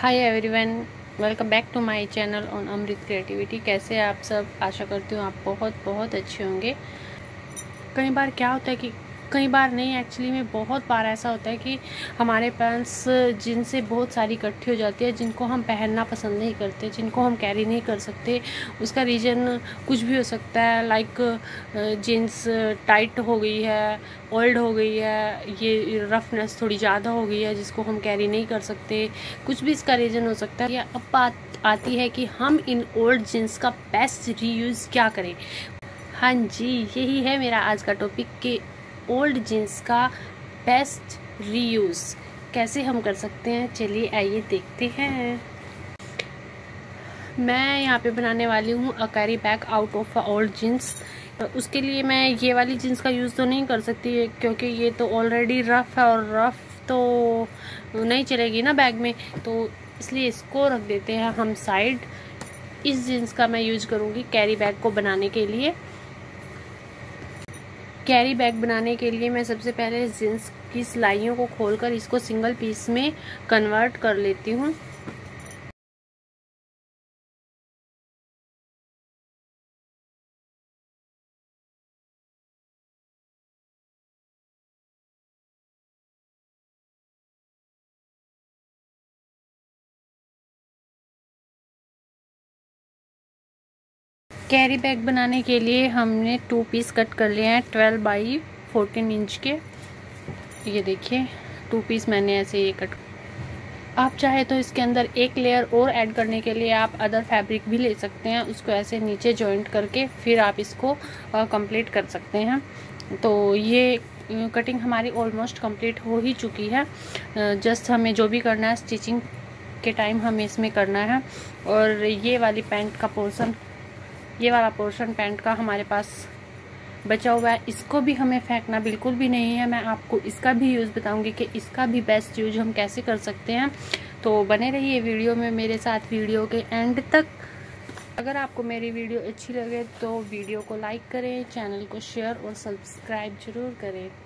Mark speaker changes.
Speaker 1: Hi everyone, welcome back to my channel on Amrit creativity. कैसे आप सब? आशा करती हूँ आप बहुत बहुत अच्छे होंगे। कई बार क्या होता है कि कई बार नहीं, एक्चुअली में बहुत बार ऐसा होता है कि हमारे पास जिनसे बहुत सारी इकट्ठी हो जाती है, जिनको हम पहनना पसंद नहीं करते, जिनको हम कैरी नहीं कर सकते। उसका रीज़न कुछ भी हो सकता है, लाइक जीन्स टाइट हो गई है, ओल्ड हो गई है, ये रफनेस थोड़ी ज़्यादा हो गई है जिसको हम कैरी नहीं कर सकते। कुछ भी इसका रीज़न हो सकता है। या अब बात आती है कि हम इन ओल्ड जीन्स का बेस्ट रीयूज़ क्या करें। हाँ जी, यही है मेरा आज का टॉपिक कि ओल्ड जीन्स का बेस्ट रीयूज़ कैसे हम कर सकते हैं। चलिए आइए देखते हैं। मैं यहाँ पे बनाने वाली हूँ a carry bag out of old jeans. उसके लिए मैं ये वाली जीन्स का यूज़ तो नहीं कर सकती क्योंकि ये तो ऑलरेडी रफ़ है और रफ़ तो नहीं चलेगी ना बैग में, तो इसलिए इसको रख देते हैं हम साइड। इस जीन्स का मैं यूज़ करूँगी कैरी बैग को बनाने के लिए। कैरी बैग बनाने के लिए मैं सबसे पहले जीन्स की सिलाइयों को खोलकर इसको सिंगल पीस में कन्वर्ट कर लेती हूँ। कैरी बैग बनाने के लिए हमने 2 पीस कट कर लिए हैं 12 बाई 14 इंच के। ये देखिए 2 पीस मैंने ऐसे ये कट। आप चाहे तो इसके अंदर एक लेयर और ऐड करने के लिए आप अदर फैब्रिक भी ले सकते हैं, उसको ऐसे नीचे जॉइंट करके फिर आप इसको कंप्लीट कर सकते हैं। तो ये कटिंग हमारी ऑलमोस्ट कंप्लीट हो ही चुकी है। जस्ट हमें जो भी करना है स्टिचिंग के टाइम हमें इसमें करना है। और ये वाली पैंट का पोर्शन, ये वाला पोर्शन पैंट का हमारे पास बचा हुआ है, इसको भी हमें फेंकना बिल्कुल भी नहीं है। मैं आपको इसका भी यूज़ बताऊंगी कि इसका भी बेस्ट यूज हम कैसे कर सकते हैं। तो बने रहिए वीडियो में मेरे साथ, वीडियो के एंड तक। अगर आपको मेरी वीडियो अच्छी लगे तो वीडियो को लाइक करें, चैनल को शेयर और सब्सक्राइब जरूर करें।